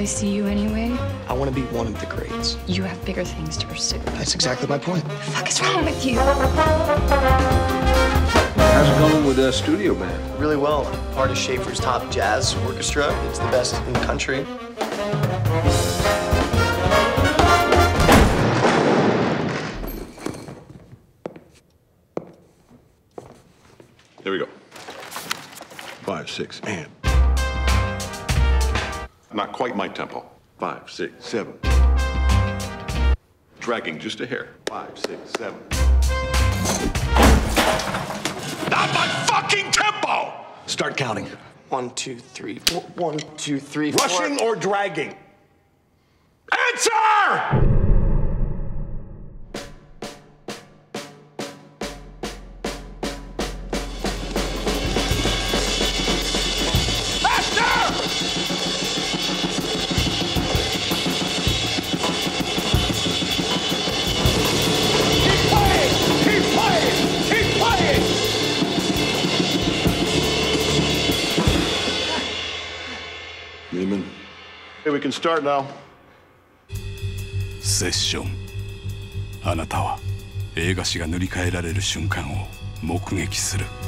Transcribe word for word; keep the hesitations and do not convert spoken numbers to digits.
I see you anyway? I want to be one of the greats. You have bigger things to pursue. That's exactly my point. What the fuck is wrong with you? How's it going with the studio band? Really well. Part of Schaefer's top jazz orchestra. It's the best in the country. There we go. Five, six, and. Not quite my tempo. Five, six, seven. Dragging just a hair. Five, six, seven. Not my fucking tempo! Start counting. One, two, three, four. One, two, three, four. Rushing or dragging? Answer! Neiman. Hey, we can start now. セッション。あなたは映画史が塗り替えられる瞬間を目撃する。